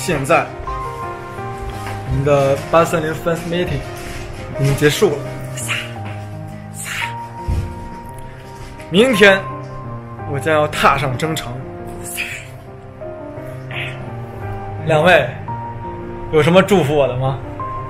现在，我们的830 fans meeting 已经结束了。明天我将要踏上征程。两位有什么祝福我的吗？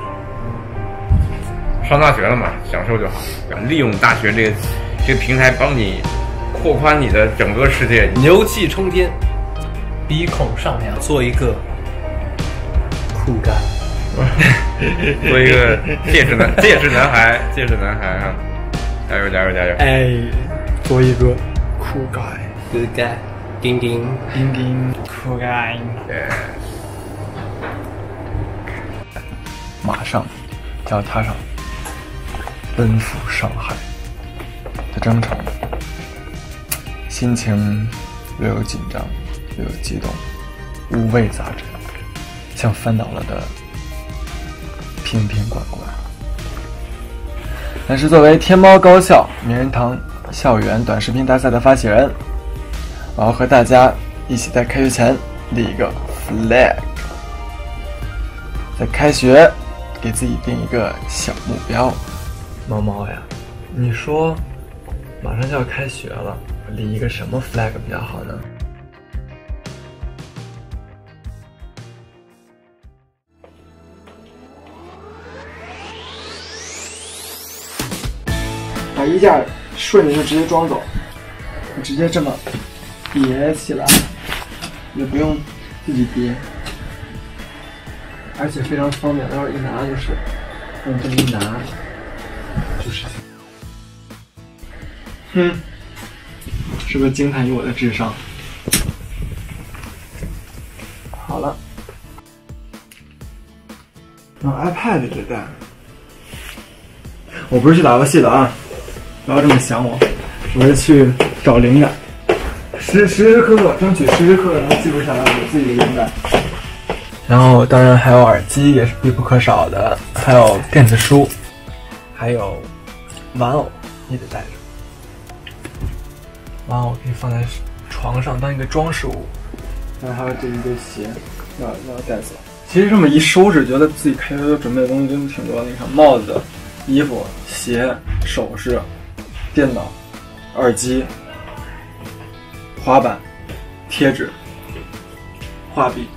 上大学了嘛，享受就好。利用大学这个平台，帮你扩宽你的整个世界， 牛气冲天，鼻孔上扬，做一个酷盖， 做一个戒指男孩啊！加油加油加油！ 哎，做一个酷盖 good guy， 叮叮叮叮酷盖。马上将踏上奔赴上海的征程，心情略有紧张，略有激动，五味杂陈，像翻倒了的瓶瓶罐罐。但是作为天猫高校名人堂校园短视频大赛的发起人，我要和大家一起在开学前立一个 flag， 在开学给自己定一个小目标。猫猫呀，你说马上就要开学了，立一个什么 flag 比较好呢？把衣架顺着就直接装走，直接这么叠起来，也不用自己叠，而且非常方便，待会儿一拿就是，这么一拿就是。是不是惊叹于我的智商？好了，用 iPad 这带，我不是去打游戏的啊，不要这么想我，我是去找灵感，时时刻刻争取时时刻刻能记录下来我自己的灵感。然后当然还有耳机也是必不可少的，还有电子书，还有玩偶也得带着。玩偶可以放在床上当一个装饰物，然后还有这一堆鞋要带走。其实这么一收拾，觉得自己开学准备的东西真的挺多的。你看，帽子、衣服、鞋、首饰、电脑、耳机、滑板、贴纸、画笔，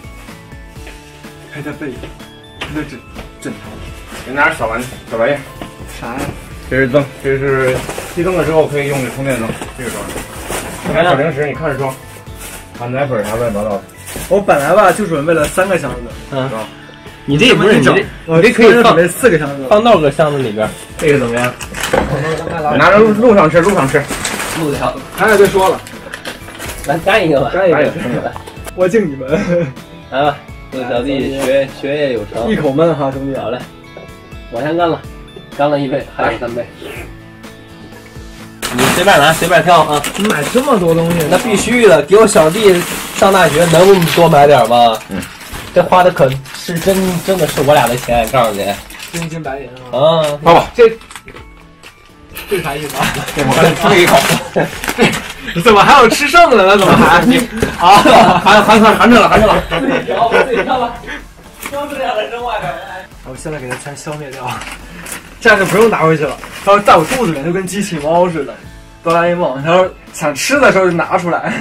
还在背，还在枕头。 给拿点小玩意。 啥呀？ 这是灯，这是熄灯了之后可以用的充电灯，这个装的。买小零食，你看着装，把奶粉啥乱七八糟的。 我本来吧就准备了3个箱子， 你这也不是你这可以准备4个箱子， 放到个箱子里边， 这个怎么样？拿着路上吃。 路上， 咱俩别说了， 来干一个吧， 干一个，我敬你们， 来吧，祝小弟学业有成， 一口闷哈，兄弟， 好嘞，往下干了，干了1杯，还有3杯。你随便拿，随便挑啊！ 你买这么多东西， 那必须的，给我小弟上大学能不多买点吗？这花的可是真的是我俩的钱，告诉你， 真金白银啊！ 啊， 爸爸， 这啥意思啊？ 我刚才吃了一口， 你怎么还有吃剩的呢？怎么还？ 含着了。 自己挑吧，扔这样的扔外边。 我现在给它全消灭掉，这样就不用拿回去了。它要在我肚子里，就跟机器猫似的。哆啦 A 梦，他说想吃的时候就拿出来。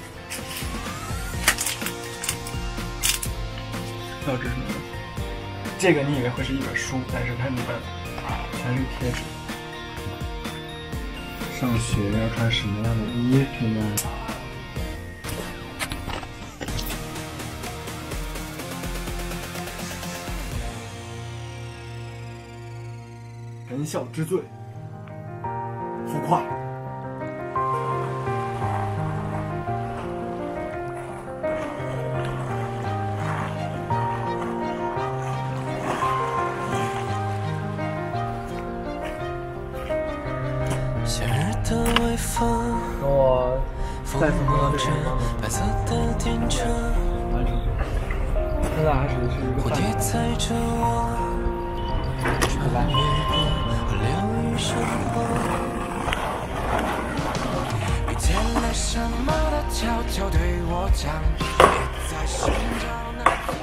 要这是什么？这个你以为会是一本书，但是它里面全是贴纸。上学要穿什么样的衣服呢？人孝之罪，浮夸。我再次碰到这个地方，现在还属于是一个饭店。拜拜。遇见了什么的悄悄对我讲，别再寻找那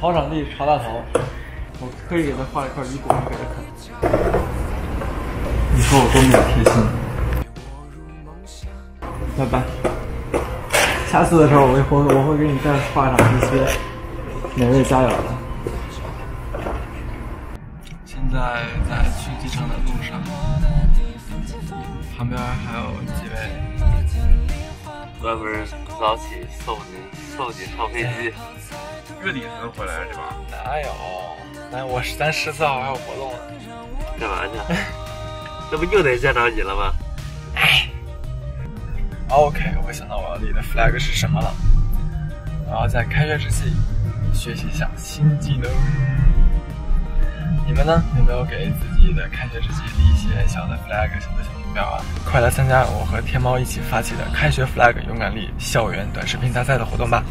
草场地炒大头，我特意给他画了一块鱼骨给他啃。你说我多么有贴心。拜拜。下次的时候我会给你再画上一些美味佳肴的。现在在去机场的路上，旁边还有几位专门早起送你上飞机。 月底才能回来是吧？ 哪有？咱14号还有活动呢。 干嘛去？这不又得见着你了吗？ 哎。OK， 我想到我要立的 flag 是什么了。我要在开学之际学习一项新技能。你们呢？有没有给自己的开学之际立一些小的 flag、小目标啊？快来参加我和天猫一起发起的开学 flag 勇敢立校园短视频大赛的活动吧！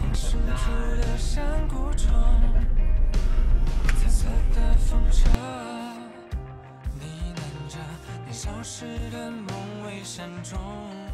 消失的梦未闪中。